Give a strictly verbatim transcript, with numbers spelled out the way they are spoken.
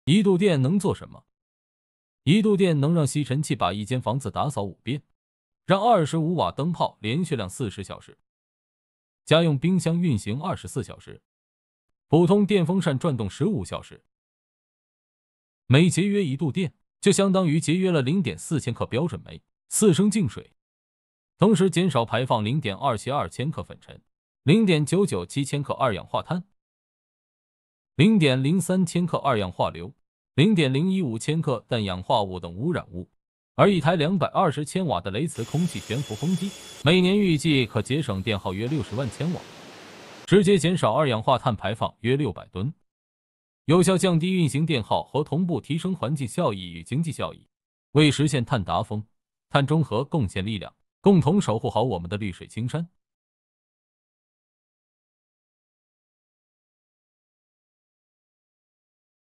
一度电能做什么？一度电能让吸尘器把一间房子打扫五遍，让二十五瓦灯泡连续亮四十小时，家用冰箱运行二十四小时，普通电风扇转动十五小时。每节约一度电，就相当于节约了 零点四千克标准煤、四升净水，同时减少排放 零点二七二千克粉尘、零点九九七千克二氧化碳、零点零三千克二氧化硫、零点零一五千克氮氧化物等污染物。而一台两百二十千瓦的雷茨空气悬浮风机，每年预计可节省电耗约六十万千瓦，直接减少二氧化碳排放约六百吨，有效降低运行电耗和同步提升环境效益与经济效益，为实现碳达峰、碳中和贡献力量，共同守护好我们的绿水青山。